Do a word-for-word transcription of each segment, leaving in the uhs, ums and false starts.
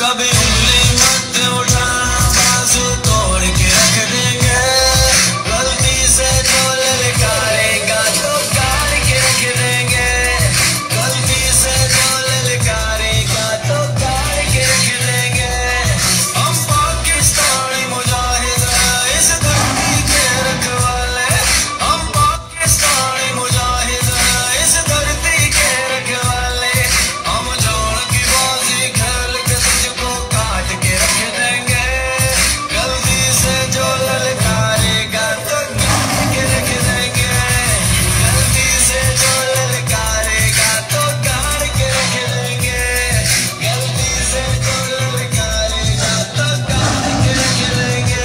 कभी उंगली मत उठाना, बाजू तोड़ के रख देंगे। गलती से जो ललकारेगा तो काट के रख देंगे। गलती से जो ललकारेगा तो काट के रख देंगे। हम पाकिस्तानी मुजाहिद हैं, इस धरती के रखवाले। हम पाकिस्तानी मुजाहिद हैं, इस धरती के रखवाले। हम जोड़ की बाजी खेल के तुझको काट के रख देंगे। गलती से जो ललकारेगा तो काट के रख देंगे। गलती से जो ललकारेगा तो काट के रख देंगे। गलती से जो ललकारेगा तो काट के रख देंगे।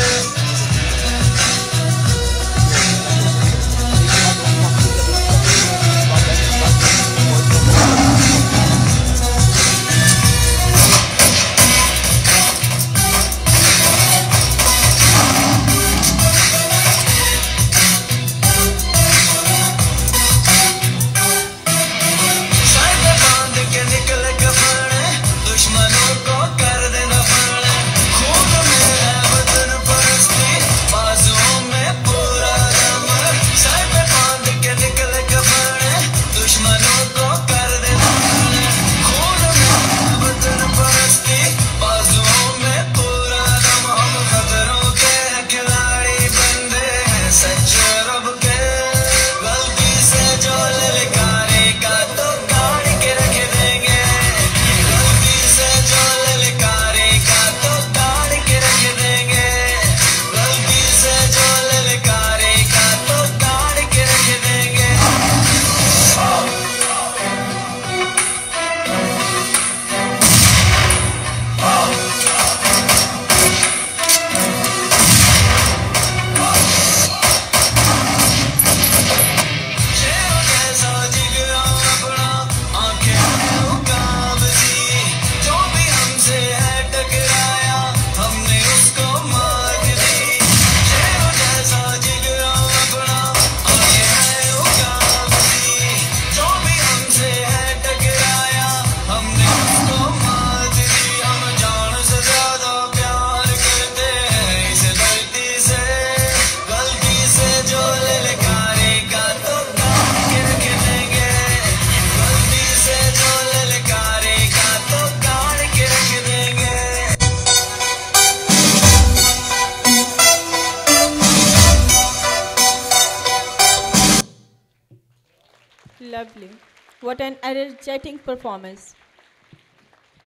सर पे बांध के निकल कफन, दुश्मनों को कर देना फन। खून में है वतन परस्ती, बाजुओं में पूरा दम। सर पे बांध के निकल कफन, दुश्मनों को कर देना फन। खून में है वतन परस्ती, बाजुओं में पूरा दम। हम खतरों के हैं खिलाड़ी, बंदे हैं सच्चे रब के। गलती से जो ललकारेगा तो काट के रख देंगे। गलती से जो ललकारेगा तो काट के रख देंगे। गलती से जो ललकारेगा तो काट के रख देंगे। शेरों जैसा जिगरा अपना, आंखें हैं उकाबसी। जो भी हमसे है टकराया, हमने उसको मार दी। शेरों जैसा जिगरा अपना, आंखें हैं उकाबसी। जो भी हमसे है टकराया, हमने उसको मार दी। हम जान से ज्यादा प्यार करते हैं इस धरती से। गलती से जो ललकारेगा तो काट के रख देंगे। गलती से जो ललकारेगा तो काट के रख देंगे। Lovely. What an energetic performance.